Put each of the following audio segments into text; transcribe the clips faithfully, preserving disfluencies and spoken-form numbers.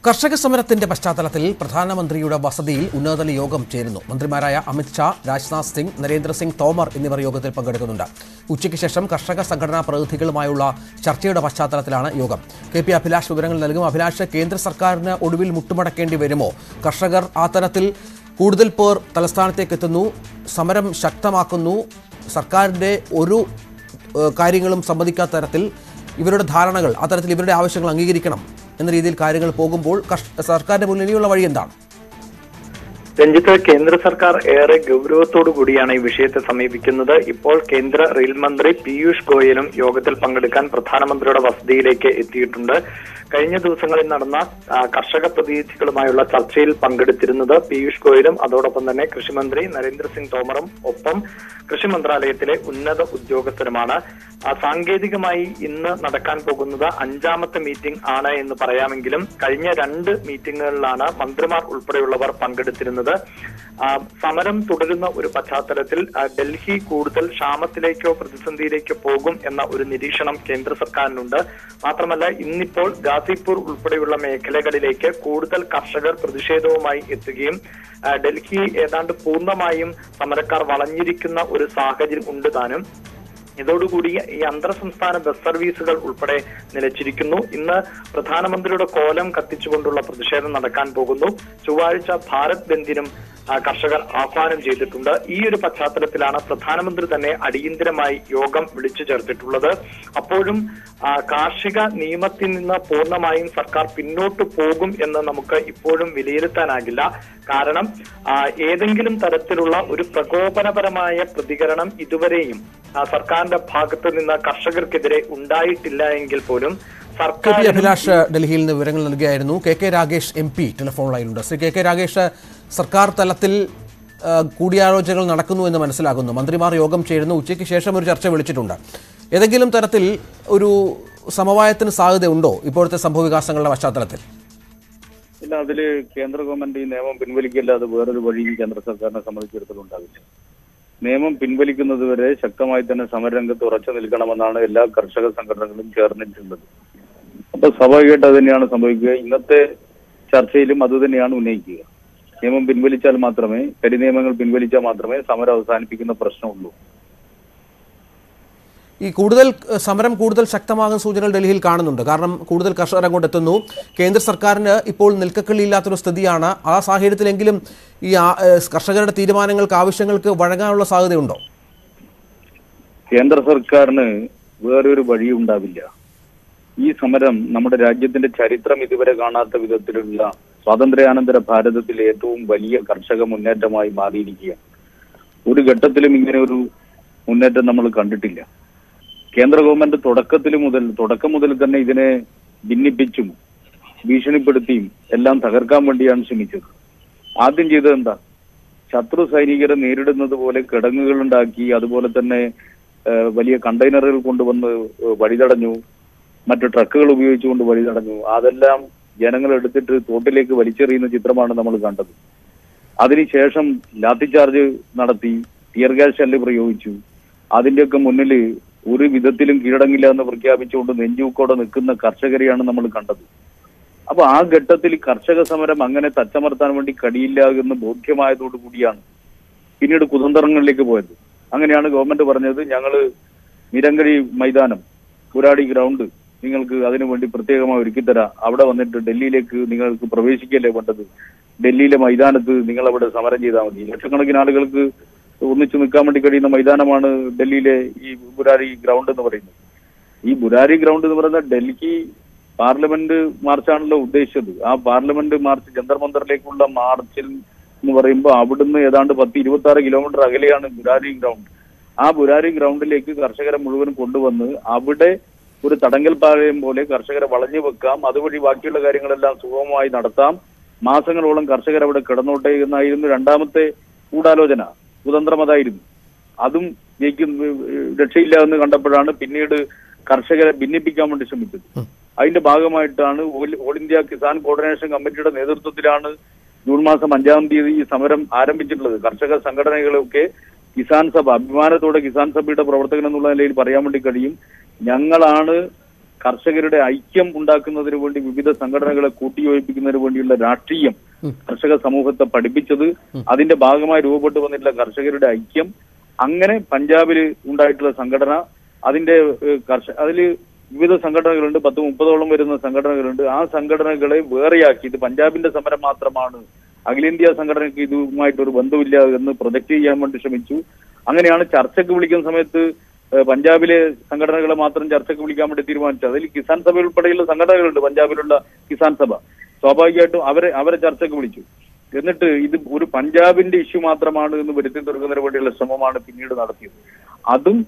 കർഷക സമരത്തിന്റെ പശ്ചാത്തലത്തിൽ പ്രധാനമന്ത്രിയുടെ വസതിയിൽ ഉന്നതതല യോഗം ചേരുന്നു. മന്ത്രിമാരായ അമിത് ഷാ, രാജ്നാഥ് സിംഗ്, നരേന്ദ്ര സിംഗ് തോമർ എന്നിവർ യോഗത്തിൽ പങ്കെടുക്കുന്നുണ്ട്. ഉച്ചയ്ക്ക് ശേഷം കർഷക സംഘടനാ പ്രതിനിധികളുമായുള്ള ചർച്ചയുടെ പശ്ചാത്തലത്തിലാണ് യോഗം. കെ പി അഭിലാഷ് വിവരങ്ങൾ നൽകും. അഭിലാഷ്, കേന്ദ്ര സർക്കാരിന് ഒടുവിൽ മുട്ടുമടക്കേണ്ടി വരുമോ? കർഷകർ ആ തരത്തിൽ കൂടുതൽ പേർ തലസ്ഥാനത്തേക്ക് എത്തുന്നു, സമരം ശക്തമാക്കുന്നു. സർക്കാരിന്റെ ഒരു കാര്യങ്ങളും സമ്മതിക്കാത്ത തരത്തിൽ ഇവരുടെ ധാരണകൾ, ആ തരത്തിൽ ഇവരുടെ ആവശ്യങ്ങൾ അംഗീകരിക്കണം എന്ന രീതിയിൽ കാര്യങ്ങൾ പോകുമ്പോൾ സർക്കാരിന്റെ മുന്നിൽ ഇനിയുള്ള വഴി എന്താണ്? രഞ്ജിത്ത്, കേന്ദ്ര സർക്കാർ ഏറെ ഗൗരവത്തോടു കൂടിയാണ് ഈ വിഷയത്തെ സമീപിക്കുന്നത്. ഇപ്പോൾ കേന്ദ്ര റെയിൽ മന്ത്രി പീയൂഷ് ഗോയലും യോഗത്തിൽ പങ്കെടുക്കാൻ പ്രധാനമന്ത്രിയുടെ വസതിയിലേക്ക് എത്തിയിട്ടുണ്ട്. കഴിഞ്ഞ ദിവസങ്ങളിൽ നടന്ന കർഷക പ്രതിനിധികളുമായുള്ള ചർച്ചയിൽ പങ്കെടുത്തിരുന്നത് പീയൂഷ് ഗോയലും അതോടൊപ്പം തന്നെ കൃഷിമന്ത്രി നരേന്ദ്ര സിംഗ് തോമറും ഒപ്പം കൃഷി മന്ത്രാലയത്തിലെ ഉന്നത ഉദ്യോഗസ്ഥരുമാണ്. സാങ്കേതികമായി ഇന്ന് നടക്കാൻ പോകുന്നത് അഞ്ചാമത്തെ മീറ്റിംഗ് ആണ് എന്ന് പറയാമെങ്കിലും കഴിഞ്ഞ രണ്ട് മീറ്റിംഗുകളിലാണ് മന്ത്രിമാർ ഉൾപ്പെടെയുള്ളവർ പങ്കെടുത്തിരുന്നത്. സമരം തുടരുന്ന ഒരു പശ്ചാത്തലത്തിൽ ഡൽഹി കൂടുതൽ ക്ഷാമത്തിലേക്കോ പ്രതിസന്ധിയിലേക്കോ പോകും എന്ന ഒരു നിരീക്ഷണം കേന്ദ്ര സർക്കാരിനുണ്ട്. മാത്രമല്ല, ഇന്നിപ്പോൾ ഗാസിപൂർ ഉൾപ്പെടെയുള്ള മേഖലകളിലേക്ക് കൂടുതൽ കർഷകർ പ്രതിഷേധവുമായി എത്തുകയും ഡൽഹി ഏതാണ്ട് പൂർണ്ണമായും സമരക്കാർ വളഞ്ഞിരിക്കുന്ന ഒരു സാഹചര്യം ഉണ്ട് താനും. ഇതോടുകൂടി ഈ അന്തർ സംസ്ഥാന ബസ് സർവീസുകൾ ഉൾപ്പെടെ നിലച്ചിരിക്കുന്നു. ഇന്ന് പ്രധാനമന്ത്രിയുടെ കോലം കത്തിച്ചുകൊണ്ടുള്ള പ്രതിഷേധം നടക്കാൻ പോകുന്നു. ചൊവ്വാഴ്ച ഭാരത് ബന്ദിനും കർഷകർ ആഹ്വാനം ചെയ്തിട്ടുണ്ട്. ഈ ഒരു പശ്ചാത്തലത്തിലാണ് പ്രധാനമന്ത്രി തന്നെ അടിയന്തരമായി യോഗം വിളിച്ചു ചേർത്തിട്ടുള്ളത്. അപ്പോഴും കാർഷിക നിയമത്തിൽ നിന്ന് പൂർണ്ണമായും സർക്കാർ പിന്നോട്ട് പോകും എന്ന് നമുക്ക് ഇപ്പോഴും വിലയിരുത്താനാകില്ല. കാരണം ഏതെങ്കിലും തരത്തിലുള്ള ഒരു പ്രകോപനപരമായ പ്രതികരണം ഇതുവരെയും സർക്കാരിന്റെ ഭാഗത്ത് നിന്ന് കർഷകർക്കെതിരെ ഉണ്ടായിട്ടില്ല എങ്കിൽ പോലും കെ പി അഭിലാഷ് ഡൽഹിയിൽ നിന്ന് വിവരങ്ങൾ നൽകുകയായിരുന്നു. K K Ragesh M P telephone ലൈനിലുണ്ട്. ശ്രീ കെ കെ രാഗേഷ്, സർക്കാർ തലത്തിൽ കൂടിയാലോചനകൾ നടക്കുന്നു എന്ന് മനസ്സിലാകുന്നു. മന്ത്രിമാർ യോഗം ചേരുന്നു. ഉച്ചയ്ക്ക് ശേഷം ഒരു ചർച്ച വിളിച്ചിട്ടുണ്ട്. ഏതെങ്കിലും തരത്തിൽ ഒരു സമവായത്തിന് സാധ്യതയുണ്ടോ ഇപ്പോഴത്തെ സംഭവവികാസങ്ങളുടെ പശ്ചാത്തലത്തിൽ? ഇല്ല, അതിൽ കേന്ദ്ര ഗവൺമെന്റ് ഈ നിയമം പിൻവലിക്കല്ലാതെ വേറൊരു വഴിയും കേന്ദ്ര സർക്കാരിനെ സംബന്ധിച്ചിടത്തോളം ഉണ്ടാവില്ല. നിയമം പിൻവലിക്കുന്നത് വരെ ശക്തമായി തന്നെ സമരരംഗത്ത് ഉറച്ചു നിൽക്കണമെന്നാണ് എല്ലാ കർഷക സംഘടനകളും ചേർന്നിട്ടുള്ളത്. അപ്പൊ സ്വാഭാവികമായിട്ട് അത് തന്നെയാണ് സംഭവിക്കുക. ഇന്നത്തെ ചർച്ചയിലും അത് തന്നെയാണ് ഉന്നയിക്കുക. നിയമം പിൻവലിച്ചാൽ മാത്രമേ, കരിനിയമങ്ങൾ പിൻവലിച്ചാൽ മാത്രമേ സമരം അവസാനിപ്പിക്കുന്ന പ്രശ്നമുള്ളൂ. ഈ കൂടുതൽ സമരം കൂടുതൽ ശക്തമാകുന്ന സൂചനകൾ ഡൽഹിയിൽ കാണുന്നുണ്ട്. കാരണം കൂടുതൽ കർഷകർ അങ്ങോട്ട് എത്തുന്നു. കേന്ദ്ര സർക്കാരിന് ഇപ്പോൾ നിൽക്കക്കളിയില്ലാത്തൊരു സ്ഥിതിയാണ്. ആ സാഹചര്യത്തിലെങ്കിലും ഈ കർഷകരുടെ തീരുമാനങ്ങൾക്ക്, ആവശ്യങ്ങൾക്ക് വഴങ്ങാനുള്ള സാധ്യതയുണ്ടോ? കേന്ദ്ര സർക്കാരിന് വേറൊരു വഴിയുണ്ടാവില്ല. ഈ സമരം നമ്മുടെ രാജ്യത്തിന്റെ ചരിത്രം ഇതുവരെ കാണാത്ത വിധത്തിലുള്ള സ്വാതന്ത്ര്യാനന്തര ഭാരതത്തിലെ ഏറ്റവും വലിയ കർഷക മുന്നേറ്റമായി മാറിയിരിക്കുകയാണ്. ഒരു ഘട്ടത്തിലും ഇങ്ങനെ ഒരു മുന്നേറ്റം നമ്മൾ കണ്ടിട്ടില്ല. കേന്ദ്ര ഗവൺമെന്റ് തുടക്കത്തിൽ മുതൽ തുടക്കം മുതൽ തന്നെ ഇതിനെ ഭിന്നിപ്പിച്ചും ഭീഷണിപ്പെടുത്തിയും എല്ലാം തകർക്കാൻ വേണ്ടിയാണ് ശ്രമിച്ചത്. ആദ്യം ചെയ്തത് എന്താ? ശത്രു സൈനികരെ നേരിടുന്നത് പോലെ കിടങ്ങുകൾ ഉണ്ടാക്കി, അതുപോലെ തന്നെ വലിയ കണ്ടെയ്നറുകൾ കൊണ്ടുവന്ന് വഴിതടഞ്ഞു, മറ്റു ട്രക്കുകൾ ഉപയോഗിച്ചുകൊണ്ട് വഴിതടഞ്ഞു. അതെല്ലാം ജനങ്ങൾ എടുത്തിട്ട് തോട്ടിലേക്ക് വലിച്ചെറിയുന്ന ചിത്രമാണ് നമ്മൾ കണ്ടത്. അതിനുശേഷം ലാത്തിചാർജ് നടത്തി, ടിയർ ഗ്യാസ് ഷെല്ല് പ്രയോഗിച്ചു. അതിന്റെയൊക്കെ മുന്നിൽ ഒരു വിധത്തിലും കീഴടങ്ങില്ല എന്ന് പ്രഖ്യാപിച്ചുകൊണ്ട് നെഞ്ചൂക്കോടെ നിൽക്കുന്ന കർഷകരെയാണ് നമ്മൾ കണ്ടത്. അപ്പൊ ആ ഘട്ടത്തിൽ കർഷക സമരം അങ്ങനെ തച്ചമർത്താൻ വേണ്ടി കഴിയില്ല എന്ന് ബോധ്യമായതോടു കൂടിയാണ് പിന്നീട് കുതന്ത്രങ്ങളിലേക്ക് പോയത്. അങ്ങനെയാണ് ഗവൺമെന്റ് പറഞ്ഞത്, ഞങ്ങള് നിരങ്കഴി മൈതാനം, പുരാടി ഗ്രൗണ്ട് നിങ്ങൾക്ക് അതിനു വേണ്ടി പ്രത്യേകമായി ഒരുക്കിത്തരാം. അവിടെ വന്നിട്ട് ഡൽഹിയിലേക്ക് നിങ്ങൾക്ക് പ്രവേശിക്കല്ലേ വേണ്ടത്. ഡൽഹിയിലെ മൈതാനത്ത് നിങ്ങൾ അവിടെ സമരം ചെയ്താൽ മതി. ലക്ഷക്കണക്കിന് ആളുകൾക്ക് ഒന്നിച്ചു നിൽക്കാൻ വേണ്ടി കഴിയുന്ന മൈതാനമാണ് ഡൽഹിയിലെ ഈ ബുരാരി ഗ്രൗണ്ട് എന്ന് പറയുന്നത്. ഈ ബുരാരി ഗ്രൗണ്ട് എന്ന് പറയുന്നത് ഡൽഹി പാർലമെന്റ് മാർച്ചാണല്ലോ ഉദ്ദേശിച്ചത്. ആ പാർലമെന്റ് മാർച്ച് ജന്തർ മന്ദറിലേക്കുള്ള മാർച്ചിൽ എന്ന് പറയുമ്പോൾ അവിടുന്ന് ഏതാണ്ട് പത്ത് ഇരുപത്തി ആറ് കിലോമീറ്റർ അകലെയാണ് ബുരാരി ഗ്രൗണ്ട്. ആ ബുരാരി ഗ്രൗണ്ടിലേക്ക് കർഷകരെ മുഴുവൻ കൊണ്ടുവന്ന് അവിടെ ഒരു തടങ്കൽ പാളയം പോലെ കർഷകരെ വളഞ്ഞു വെക്കാം. അതുവഴി ബാക്കിയുള്ള കാര്യങ്ങളെല്ലാം സുഗമമായി നടത്താം. മാസങ്ങളോളം കർഷകർ അവിടെ കിടന്നോട്ടെ എന്നായിരുന്നു രണ്ടാമത്തെ ഗൂഢാലോചന. കുതന്ത്രം അതായിരുന്നു. അതും ജയിക്കും രക്ഷയില്ല എന്ന് കണ്ടപ്പോഴാണ് പിന്നീട് കർഷകരെ ഭിന്നിപ്പിക്കാൻ വേണ്ടി ശ്രമിച്ചത്. അതിന്റെ ഭാഗമായിട്ടാണ് ഓൾ ഇന്ത്യ കിസാൻ കോർഡിനേഷൻ കമ്മിറ്റിയുടെ നേതൃത്വത്തിലാണ് ജൂൺ മാസം അഞ്ചാം തീയതി ഈ സമരം ആരംഭിച്ചിട്ടുള്ളത്. കർഷക സംഘടനകളൊക്കെ കിസാൻ സഭ, അഭിമാനത്തോടെ കിസാൻ സഭയുടെ പ്രവർത്തകൻ എന്നുള്ള നിലയിൽ പറയാൻ വേണ്ടി കഴിയും, ഞങ്ങളാണ് കർഷകരുടെ ഐക്യം ഉണ്ടാക്കുന്നതിന് വേണ്ടി വിവിധ സംഘടനകളെ കൂട്ടിയോജിപ്പിക്കുന്നതിന് വേണ്ടിയുള്ള രാഷ്ട്രീയം കർഷക സമൂഹത്തെ പഠിപ്പിച്ചത്, അതിന്റെ ഭാഗമായി രൂപപ്പെട്ടു വന്നിട്ടുള്ള കർഷകരുടെ ഐക്യം, അങ്ങനെ പഞ്ചാബിൽ ഉണ്ടായിട്ടുള്ള സംഘടന, അതിന്റെ കർഷക അതിൽ വിവിധ സംഘടനകളുണ്ട്, പത്ത് മുപ്പതോളം വരുന്ന സംഘടനകളുണ്ട്. ആ സംഘടനകളെ വേറെയാക്കി ഇത് പഞ്ചാബിന്റെ സമരം മാത്രമാണ്, അഖിലേന്ത്യാ സംഘടനയ്ക്ക് ഇതുമായിട്ടൊരു ബന്ധമില്ല എന്ന് പ്രൊജക്ട് ചെയ്യാൻ വേണ്ടി ശ്രമിച്ചു. അങ്ങനെയാണ് ചർച്ചയ്ക്ക് വിളിക്കുന്ന സമയത്ത് പഞ്ചാബിലെ സംഘടനകളെ മാത്രം ചർച്ചയ്ക്ക് വിളിക്കാൻ വേണ്ടി തീരുമാനിച്ചത്. അതിൽ കിസാൻ സഭ ഉൾപ്പെടെയുള്ള സംഘടനകളുണ്ട് പഞ്ചാബിലുള്ള കിസാൻ സഭ. സ്വാഭാവികമായിട്ടും അവരെ അവരെ ചർച്ചയ്ക്ക് വിളിച്ചു. എന്നിട്ട് ഇത് ഒരു പഞ്ചാബിന്റെ ഇഷ്യൂ മാത്രമാണ് എന്ന് വരുത്തി തീർക്കുന്നതിന് വേണ്ടിയുള്ള ശ്രമമാണ് പിന്നീട് നടത്തിയത്. അതും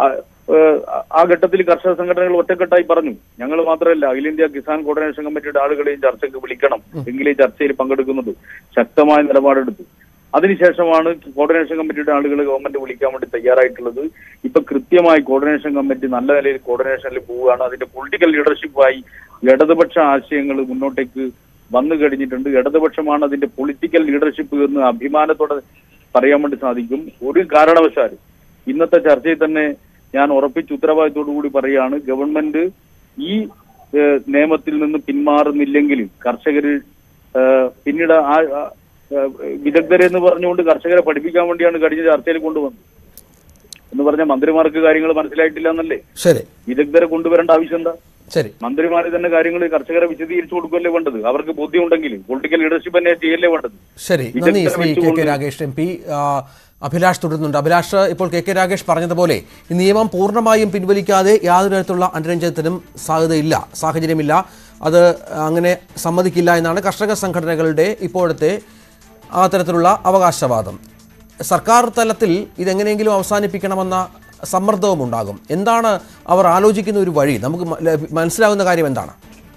ആ ഘട്ടത്തിൽ കർഷക സംഘടനകൾ ഒറ്റക്കെട്ടായി പറഞ്ഞു, ഞങ്ങൾ മാത്രമല്ല അഖിലേന്ത്യാ കിസാൻ കോർഡിനേഷൻ കമ്മിറ്റിയുടെ ആളുകളെയും ചർച്ചയ്ക്ക് വിളിക്കണം, എങ്കിലേ ചർച്ചയിൽ പങ്കെടുക്കുന്നത്, ശക്തമായ നിലപാടെടുത്തു. അതിനുശേഷമാണ് കോർഡിനേഷൻ കമ്മിറ്റിയുടെ ആളുകൾ ഗവൺമെന്റ് വിളിക്കാൻ വേണ്ടി തയ്യാറായിട്ടുള്ളത്. ഇപ്പൊ കൃത്യമായി കോർഡിനേഷൻ കമ്മിറ്റി നല്ല നിലയിൽ കോർഡിനേഷനിൽ പോവുകയാണ്. അതിന്റെ പൊളിറ്റിക്കൽ ലീഡർഷിപ്പായി ഇടതുപക്ഷ ആശയങ്ങൾ മുന്നോട്ടേക്ക് വന്നു കഴിഞ്ഞിട്ടുണ്ട്. ഇടതുപക്ഷമാണ് അതിന്റെ പൊളിറ്റിക്കൽ ലീഡർഷിപ്പ് എന്ന് അഭിമാനത്തോടെ പറയാൻ വേണ്ടി സാധിക്കും. ഒരു കാരണവശാലും ഇന്നത്തെ ചർച്ചയിൽ തന്നെ ഞാൻ ഉറപ്പിച്ച് ഉത്തരവാദിത്തോടു കൂടി പറയുകയാണ്, ഗവൺമെന്റ് ഈ നിയമത്തിൽ നിന്ന് പിന്മാറുന്നില്ലെങ്കിൽ കർഷകർ പിന്നീട് ആ വിദഗ്ധരെ എന്ന് പറഞ്ഞുകൊണ്ട് കർഷകരെ പഠിപ്പിക്കാൻ വേണ്ടിയാണ് കഴിഞ്ഞ ചർച്ചയിൽ കൊണ്ടുവന്നത് എന്ന് പറഞ്ഞ മന്ത്രിമാർക്ക് കാര്യങ്ങൾ മനസ്സിലായിട്ടില്ല എന്നല്ലേ? ശരി, വിദഗ്ധരെ കൊണ്ടുവരേണ്ട ആവശ്യം എന്താ? ശരി, മന്ത്രിമാര് തന്നെ കാര്യങ്ങൾ കർഷകരെ വിശദീകരിച്ചു കൊടുക്കല്ലേ വേണ്ടത്. അവർക്ക് ബോധ്യമുണ്ടെങ്കിൽ പൊളിറ്റിക്കൽ ലീഡർഷിപ്പ് തന്നെ ചെയ്യല്ലേ വേണ്ടത്. ശരി, നന്ദി Shri K K Ragesh M P. Abhilash തുടരുന്നുണ്ട്. അഭിലാഷ്, ഇപ്പോൾ കെ കെ രാഗേഷ് പറഞ്ഞതുപോലെ ഈ നിയമം പൂർണ്ണമായും പിൻവലിക്കാതെ യാതൊരു തരത്തിലുള്ള അനുരഞ്ജനത്തിനും സാധ്യതയില്ല, സാഹചര്യമില്ല, അത് അങ്ങനെ സമ്മതിക്കില്ല എന്നാണ് കർഷക സംഘടനകളുടെ ഇപ്പോഴത്തെ ആ തരത്തിലുള്ള അവകാശവാദം. സർക്കാർ തലത്തിൽ ഇതെങ്ങനെയെങ്കിലും അവസാനിപ്പിക്കണമെന്ന സമ്മർദ്ദവും ഉണ്ടാകും. എന്താണ് അവർ ആലോചിക്കുന്ന ഒരു വഴി? നമുക്ക് മനസ്സിലാകുന്ന കാര്യം എന്താണ്?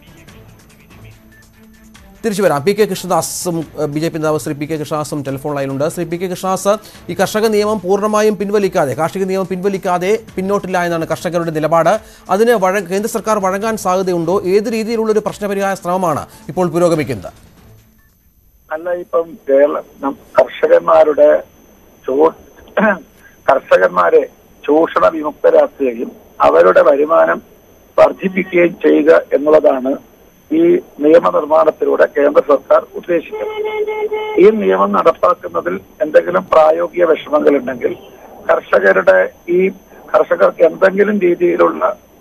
തിരിച്ചു വരാം. പി കെ കൃഷ്ണദാസും ബി ജെ പി നേതാവ് ശ്രീ പി കെ കൃഷ്ണദാസും ടെലിഫോൺ ലൈനിലുണ്ട്. ശ്രീ പി കെ കൃഷ്ണദാസ്, ഈ കർഷക നിയമം പൂർണ്ണമായും പിൻവലിക്കാതെ, കാർഷിക നിയമം പിൻവലിക്കാതെ പിന്നോട്ടില്ല എന്നാണ് കർഷകരുടെ നിലപാട്. അതിന് വഴ കേന്ദ്ര സർക്കാർ വഴങ്ങാൻ സാധ്യതയുണ്ടോ? ഏത് രീതിയിലുള്ളൊരു പ്രശ്നപരിഹാര ശ്രമമാണ് ഇപ്പോൾ പുരോഗമിക്കുന്നത്? അല്ല, ഇപ്പം കേരളം കർഷകന്മാരുടെ കർഷകന്മാരെ ചൂഷണ വിമുക്തരാക്കുകയും അവരുടെ വരുമാനം വർദ്ധിപ്പിക്കുകയും ചെയ്യുക എന്നുള്ളതാണ് ഈ നിയമനിർമ്മാണത്തിലൂടെ കേന്ദ്ര സർക്കാർ ഉദ്ദേശിക്കുന്നത്. ഈ നിയമം നടപ്പാക്കുന്നതിൽ എന്തെങ്കിലും പ്രായോഗിക വിഷമങ്ങളുണ്ടെങ്കിൽ, കർഷകരുടെ ഈ കർഷകർക്ക് എന്തെങ്കിലും രീതിയിലുള്ള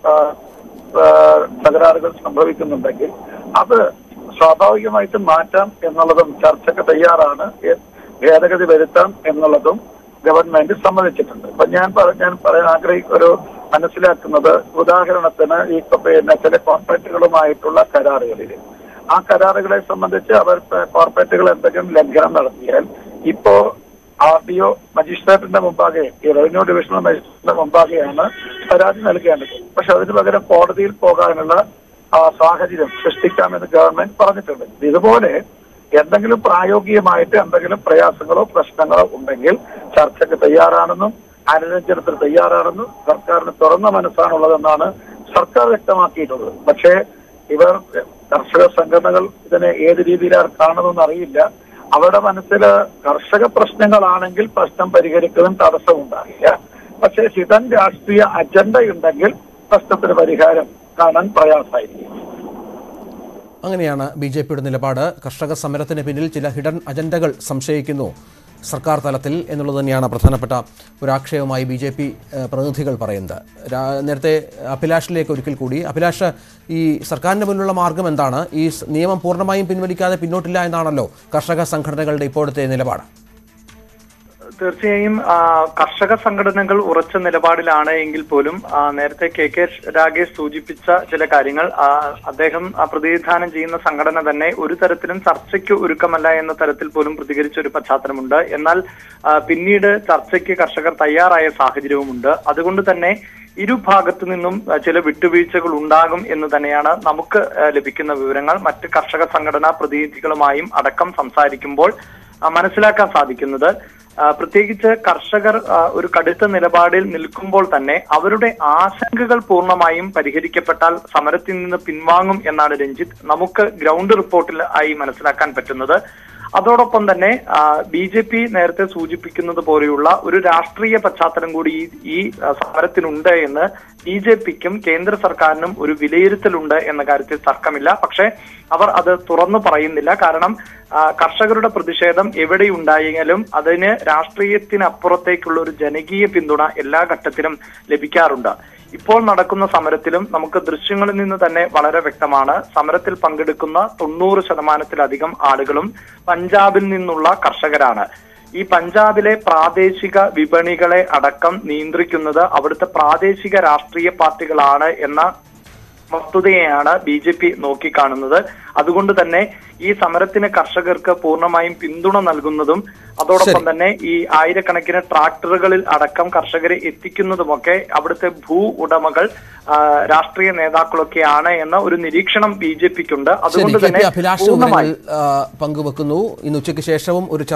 തകരാറുകൾ സംഭവിക്കുന്നുണ്ടെങ്കിൽ അത് സ്വാഭാവികമായിട്ടും മാറ്റാം എന്നുള്ളതും ചർച്ചയ്ക്ക് തയ്യാറാണ്. ഭേദഗതി വരുത്താം എന്നുള്ളതും ഗവൺമെന്റ് സമ്മതിച്ചിട്ടുണ്ട്. അപ്പൊ ഞാൻ ഞാൻ പറയാൻ ആഗ്രഹിക്കുന്ന ഒരു മനസ്സിലാക്കുന്നത്, ഉദാഹരണത്തിന് ഈ പിന്നെ ചില കോർപ്പറേറ്റുകളുമായിട്ടുള്ള കരാറുകളിൽ ആ കരാറുകളെ സംബന്ധിച്ച് അവർ കോർപ്പറേറ്റുകൾ എന്തെങ്കിലും ലംഘനം നടത്തിയാൽ ഇപ്പോ ആർ ഡി ഒ മജിസ്ട്രേറ്റിന്റെ മുമ്പാകെ, ഈ റവന്യൂ ഡിവിഷണൽ മജിസ്ട്രേറ്റിന്റെ മുമ്പാകെയാണ് പരാതി നൽകേണ്ടത്. പക്ഷെ അതിന് പകരം കോടതിയിൽ പോകാനുള്ള സാഹചര്യം സൃഷ്ടിക്കാമെന്ന് ഗവൺമെന്റ് പറഞ്ഞിട്ടുണ്ട്. ഇതുപോലെ എന്തെങ്കിലും പ്രായോഗികമായിട്ട് എന്തെങ്കിലും പ്രയാസങ്ങളോ പ്രശ്നങ്ങളോ ഉണ്ടെങ്കിൽ ചർച്ചയ്ക്ക് തയ്യാറാണെന്നും അനുരഞ്ജനത്തിന് തയ്യാറാണെന്നും സർക്കാരിന് തുറന്ന മനസ്സാണുള്ളതെന്നാണ് സർക്കാർ വ്യക്തമാക്കിയിട്ടുള്ളത്. പക്ഷേ ഇവർ കർഷക സംഘടനകൾ ഇതിനെ ഏത് രീതിയിലാണ് കാണുന്നതെന്ന് അറിയില്ല. അവരുടെ മനസ്സിൽ കർഷക പ്രശ്നങ്ങളാണെങ്കിൽ പ്രശ്നം പരിഹരിക്കുന്നതിന് തടസ്സമുണ്ടാകില്ല. പക്ഷേ ഹിഡൻ രാഷ്ട്രീയ അജണ്ടയുണ്ടെങ്കിൽ പ്രശ്നത്തിന് പരിഹാരം കാണാൻ പ്രയാസമായിരിക്കും. അങ്ങനെയാണ് ബി ജെ പിയുടെ നിലപാട്. കർഷക സമരത്തിന് പിന്നിൽ ചില ഹിഡൻ അജണ്ടകൾ സംശയിക്കുന്നു സർക്കാർ തലത്തിൽ എന്നുള്ളത് തന്നെയാണ് പ്രധാനപ്പെട്ട ഒരാക്ഷേപമായി ബി ജെ പി പ്രതിനിധികൾ പറയുന്നത്. നേരത്തെ അഭിലാഷിലേക്ക് ഒരിക്കൽ കൂടി, അഭിലാഷ്, ഈ സർക്കാരിൻ്റെ മുന്നിലുള്ള മാർഗം എന്താണ്? ഈ നിയമം പൂർണ്ണമായും പിൻവലിക്കാതെ പിന്നോട്ടില്ല എന്നാണല്ലോ കർഷക സംഘടനകളുടെ ഇപ്പോഴത്തെ നിലപാട്. തീർച്ചയായും കർഷക സംഘടനകൾ ഉറച്ച നിലപാടിലാണ് എങ്കിൽ പോലും നേരത്തെ കെ കെ രാഗേഷ് സൂചിപ്പിച്ച ചില കാര്യങ്ങൾ, അദ്ദേഹം പ്രതിനിധാനം ചെയ്യുന്ന സംഘടന തന്നെ ഒരു തരത്തിലും ചർച്ചയ്ക്ക് ഒരുക്കമല്ല എന്ന തരത്തിൽ പോലും പ്രതികരിച്ച ഒരു പശ്ചാത്തലമുണ്ട്. എന്നാൽ പിന്നീട് ചർച്ചയ്ക്ക് കർഷകർ തയ്യാറായ സാഹചര്യവുമുണ്ട്. അതുകൊണ്ട് തന്നെ ഇരുഭാഗത്തു നിന്നും ചില വിട്ടുവീഴ്ചകൾ ഉണ്ടാകും എന്ന് തന്നെയാണ് നമുക്ക് ലഭിക്കുന്ന വിവരങ്ങൾ. മറ്റ് കർഷക സംഘടനാ പ്രതിനിധികളുമായും അടക്കം സംസാരിക്കുമ്പോൾ മനസ്സിലാക്കാൻ സാധിക്കുന്നത്, പ്രത്യേകിച്ച് കർഷകർ ഒരു കടുത്ത നിലപാടിൽ നിൽക്കുമ്പോൾ തന്നെ അവരുടെ ആശങ്കകൾ പൂർണ്ണമായും പരിഹരിക്കപ്പെട്ടാൽ സമരത്തിൽ നിന്ന് പിൻവാങ്ങും എന്നാണ് രഞ്ജിത്ത് നമുക്ക് ഗ്രൗണ്ട് റിപ്പോർട്ടിൽ ആയി മനസ്സിലാക്കാൻ പറ്റുന്നത്. അതോടൊപ്പം തന്നെ ബി ജെ പി നേരത്തെ സൂചിപ്പിക്കുന്നത് പോലെയുള്ള ഒരു രാഷ്ട്രീയ പശ്ചാത്തലം കൂടി ഈ സമരത്തിനുണ്ട് എന്ന് ബി ജെ പിക്കും കേന്ദ്ര സർക്കാരിനും ഒരു വിലയിരുത്തലുണ്ട് എന്ന കാര്യത്തിൽ തർക്കമില്ല. പക്ഷേ അവർ അത് തുറന്നു പറയുന്നില്ല. കാരണം കർഷകരുടെ പ്രതിഷേധം എവിടെയുണ്ടായെങ്കിലും അതിന് രാഷ്ട്രീയത്തിനപ്പുറത്തേക്കുള്ള ഒരു ജനകീയ പിന്തുണ എല്ലാ ഘട്ടത്തിലും ലഭിക്കാറുണ്ട്. ഇപ്പോൾ നടക്കുന്ന സമരത്തിലും നമുക്ക് ദൃശ്യങ്ങളിൽ നിന്ന് തന്നെ വളരെ വ്യക്തമാണ്. സമരത്തിൽ പങ്കെടുക്കുന്ന തൊണ്ണൂറ് ശതമാനത്തിലധികം ആളുകളും പഞ്ചാബിൽ നിന്നുള്ള കർഷകരാണ്. ഈ പഞ്ചാബിലെ പ്രാദേശിക വിപണികളെ അടക്കം നിയന്ത്രിക്കുന്നത് അവിടുത്തെ പ്രാദേശിക രാഷ്ട്രീയ പാർട്ടികളാണ് എന്ന വസ്തുതയെയാണ് ബി ജെ പി നോക്കിക്കാണുന്നത്. അതുകൊണ്ട് തന്നെ ഈ സമരത്തിന് കർഷകർക്ക് പൂർണ്ണമായും പിന്തുണ നൽകുന്നതും അതോടൊപ്പം തന്നെ ഈ ആയിരക്കണക്കിന് ട്രാക്ടറുകളിൽ അടക്കം കർഷകരെ എത്തിക്കുന്നതുമൊക്കെ അവിടുത്തെ ഭൂ ഉടമകൾ രാഷ്ട്രീയ നേതാക്കളൊക്കെയാണ് എന്ന ഒരു നിരീക്ഷണം ബി ജെ പിക്കുണ്ട്. അതുകൊണ്ട് തന്നെ പങ്കുവെക്കുന്നു. ഇന്ന് ഉച്ചയ്ക്ക് ശേഷവും ഒരു